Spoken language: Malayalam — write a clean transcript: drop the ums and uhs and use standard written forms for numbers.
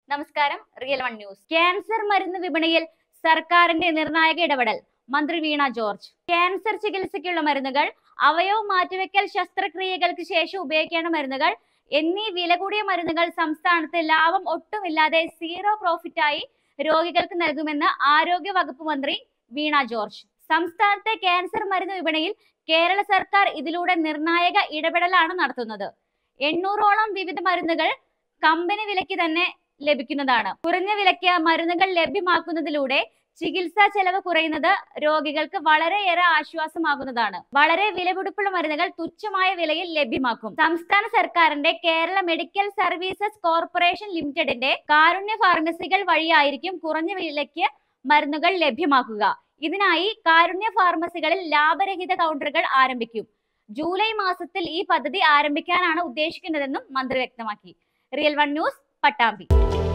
നമസ്കാരം, റിയൽ വൺ ന്യൂസ്. ക്യാൻസർ മരുന്ന് വിപണിയിൽ സർക്കാരിന്റെ നിർണായക ഇടപെടൽ. മന്ത്രി വീണ ജോർജ്. ക്യാൻസർ ചികിത്സയ്ക്കുള്ള മരുന്നുകൾ, അവയവ മാറ്റിവെക്കൽ ശസ്ത്രക്രിയകൾക്ക് ശേഷം ഉപയോഗിക്കേണ്ട മരുന്നുകൾ എന്നീ വില കൂടിയ മരുന്നുകൾ സംസ്ഥാനത്ത് ലാഭം ഒട്ടുമില്ലാതെ സീറോ പ്രോഫിറ്റായി രോഗികൾക്ക് നൽകുമെന്ന് ആരോഗ്യ വകുപ്പ് മന്ത്രി വീണ ജോർജ്. സംസ്ഥാനത്തെ ക്യാൻസർ മരുന്ന് വിപണിയിൽ കേരള സർക്കാർ ഇതിലൂടെ നിർണായക ഇടപെടലാണ് നടത്തുന്നത്. 800ഓളം വിവിധ മരുന്നുകൾ കമ്പനി വിലയ്ക്ക് തന്നെ ലഭിക്കുന്നതാണ്. കുറഞ്ഞ വിലയ്ക്ക് മരുന്നുകൾ ലഭ്യമാക്കുന്നതിലൂടെ ചികിത്സാ ചെലവ് കുറയുന്നത് രോഗികൾക്ക് വളരെയേറെ ആശ്വാസമാകുന്നതാണ്. വളരെ വിലപിടിപ്പുള്ള മരുന്നുകൾ തുച്ഛമായ വിലയിൽ ലഭ്യമാക്കും. സംസ്ഥാന സർക്കാരിന്റെ കേരള മെഡിക്കൽ സർവീസസ് കോർപ്പറേഷൻ ലിമിറ്റഡിന്റെ കാരുണ്യ ഫാർമസികൾ വഴിയായിരിക്കും കുറഞ്ഞ വിലയ്ക്ക് മരുന്നുകൾ ലഭ്യമാക്കുക. ഇതിനായി കാരുണ്യ ഫാർമസികളിൽ ലാഭരഹിത കൗണ്ടറുകൾ ആരംഭിക്കും. ജൂലൈ മാസത്തിൽ ഈ പദ്ധതി ആരംഭിക്കാനാണ് ഉദ്ദേശിക്കുന്നതെന്നും മന്ത്രി വ്യക്തമാക്കി. Real one news, Pattambi.